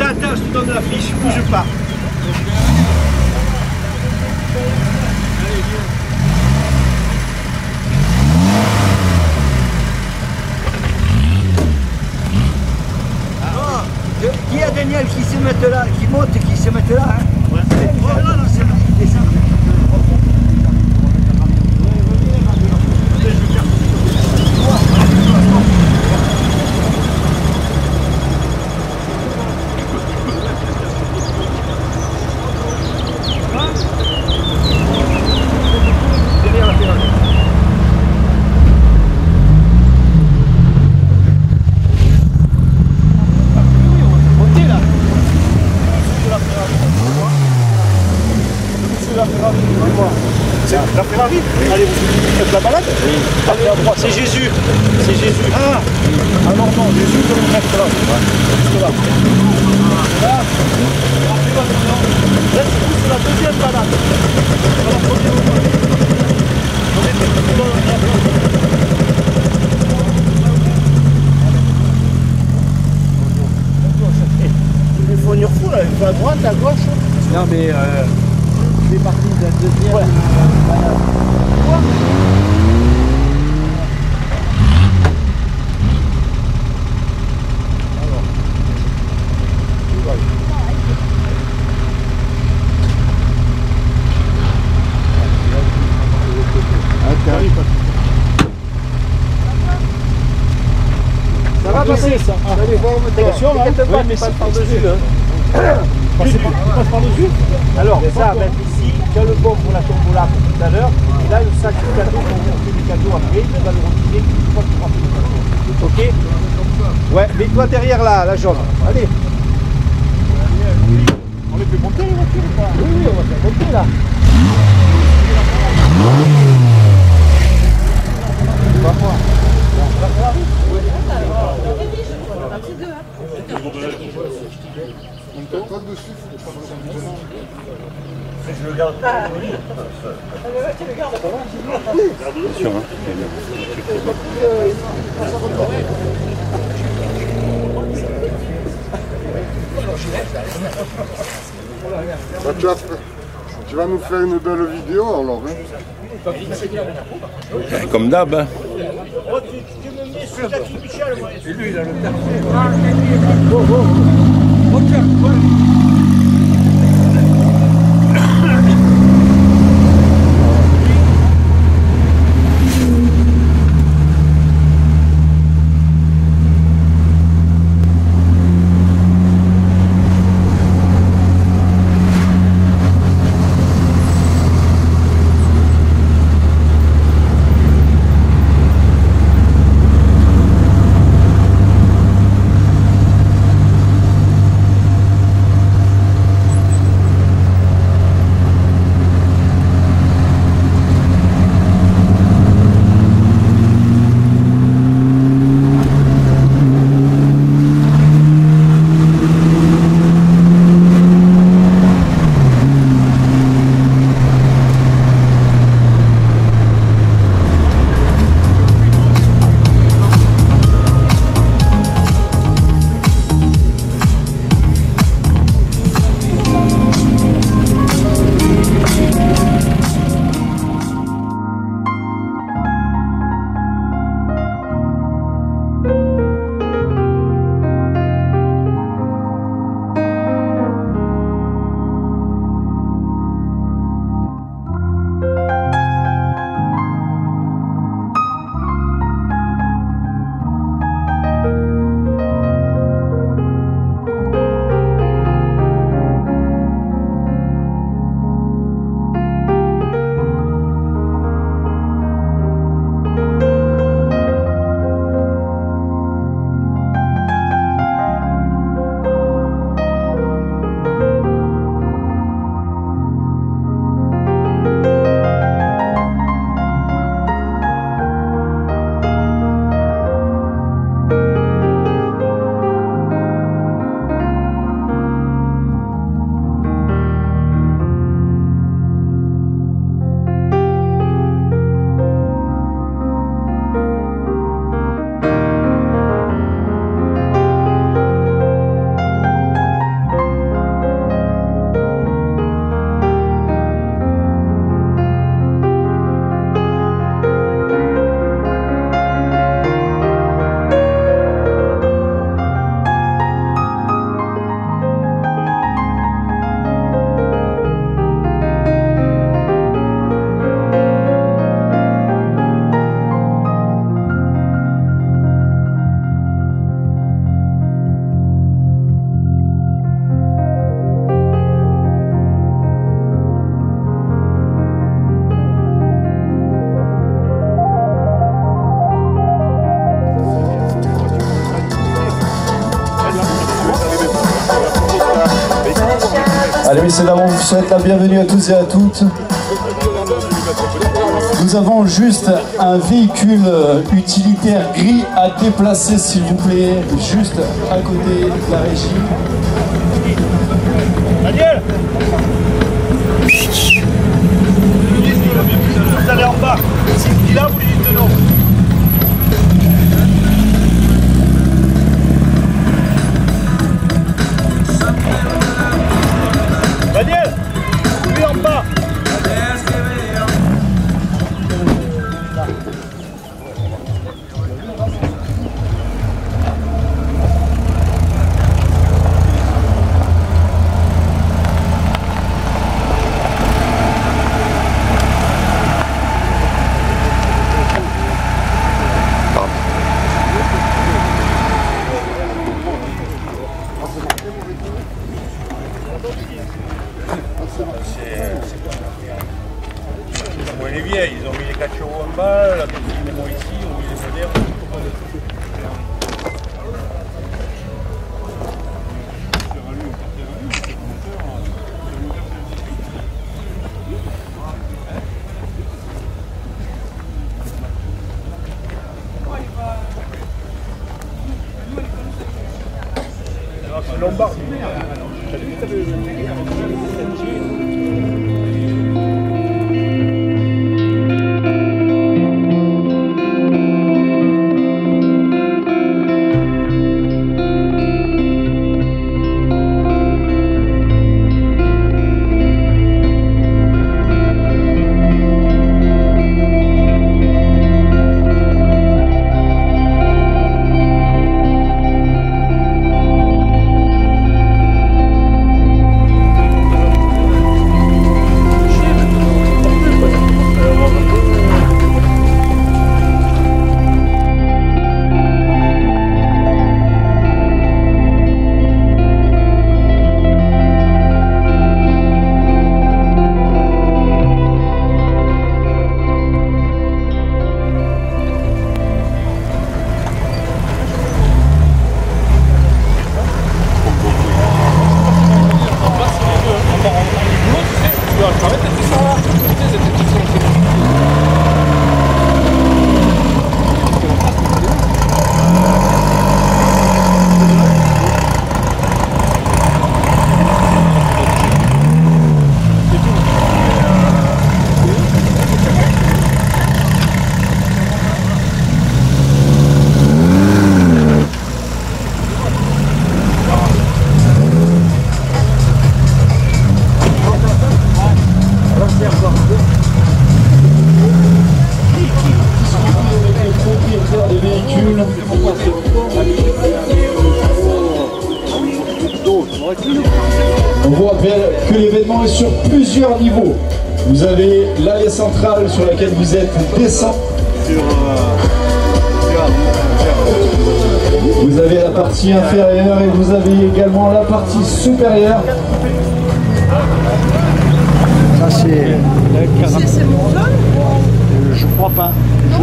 Attends, je te donne la fiche, bouge pas. Qui a Daniel qui se mette là, qui monte et qui se mette là, hein? Ouais. Oh là là, c'est là, il descend. Derrière la Ferrari. C'est la Ferrari. Allez, vous faites la balade? Oui. Allez à droite. C'est Jésus. C'est Jésus. Ah. Alors non, Jésus, je le reste là. Juste là. Là. Là, c'est la deuxième balade. Alors, premier moment. On est tout dans la il faut une fou là, il faut à droite, à gauche. Non mais c'est parti de la deuxième balade. Quoi? Ça va passer ça. Allez voir Attention, hein. oui, mais c'est par-dessus. Passe par-dessus. Alors, ça, mettre ici, tu as le bon pour la tombola pour tout à l'heure, et là, le sac de cadeaux, pour ouvrir les cadeaux après, tu vas le retirer une fois que tu prends les cadeaux. Ok? Ouais, mets-toi derrière la jaune. Allez. On les fait monter les voitures ou pas? Oui, oui, on va faire monter là. C'est pas moi. Je le garde. Tu le gardes pas. Attention, hein. Bah, tu vas nous faire une belle vidéo alors, hein? Comme d'hab. Hein. Oh, tu me mets sur Jackie Michel, moi. Et lui, il a le terme. Allez, messieurs, dames, on vous souhaite la bienvenue à tous et à toutes. Nous avons juste un véhicule utilitaire gris à déplacer, s'il vous plaît, juste à côté de la régie. Daniel, vous allez en bas. Si là, vous lui dites non. Daniel, lui en bas. Les vieilles, ils ont mis les 4 chevaux en bas, la petite ici, ils ont mis les modernes. C'est Lombard. On vous rappelle que l'événement est sur plusieurs niveaux. Vous avez l'allée centrale sur laquelle vous êtes descend. Vous avez la partie inférieure et vous avez également la partie supérieure. Ça c'est... C'est mon zone? Je crois pas.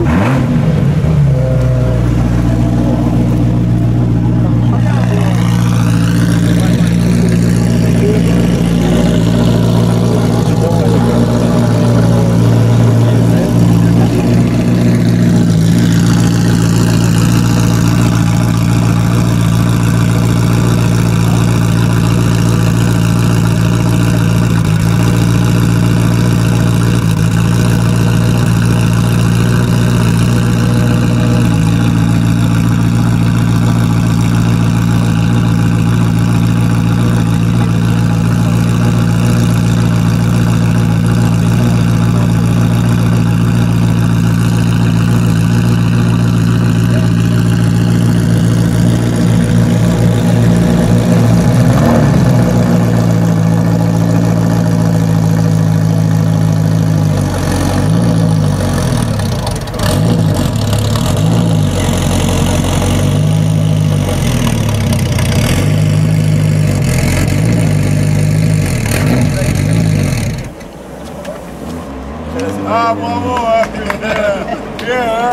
Ah, bravo, bien.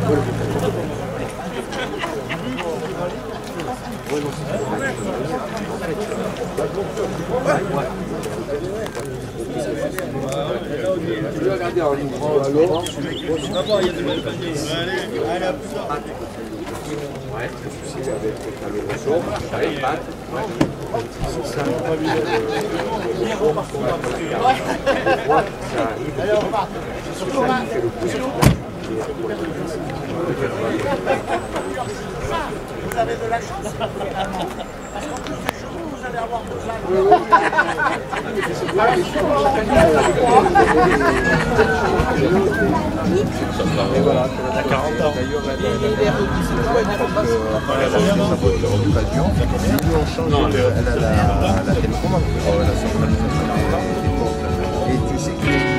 Tu veux regarder en ligne? Ouais, le souci avec le ressort, ça les pattes, ouais. C'est ça. Ça Vous avez de la chance. Parce qu'en plus du jour, vous allez avoir besoin Et voilà, elle a 40 ans. D'ailleurs, elle a la télécommande. Elle a son et tu sais qu'il y a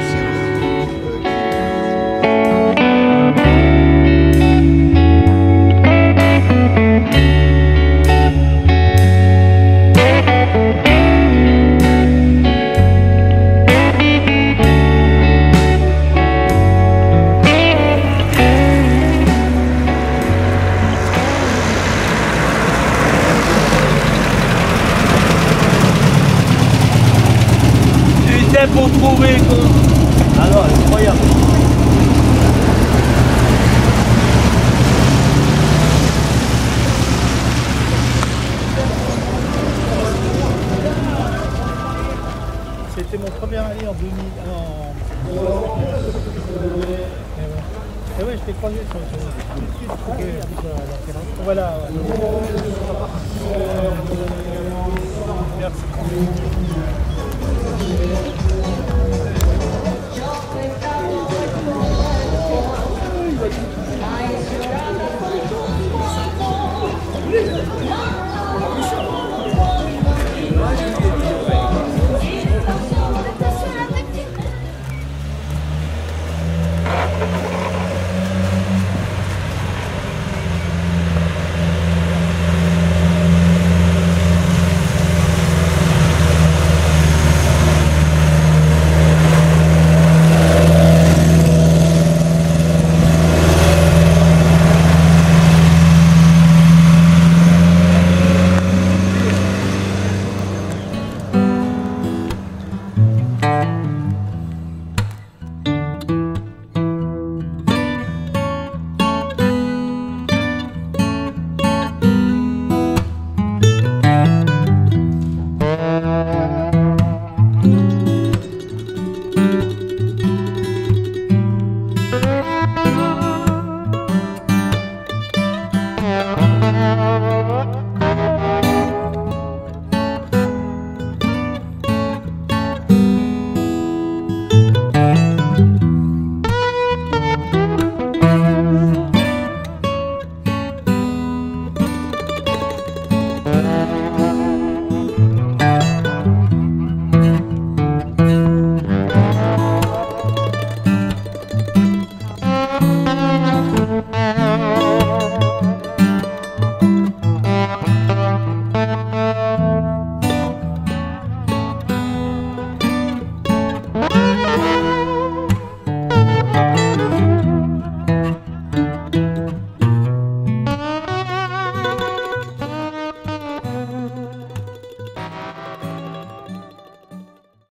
pour trouver quoi. Alors, incroyable. C'était mon premier aller en 2000. Et ouais, je t'ai croisé sur tout de suite. Voilà. Merci.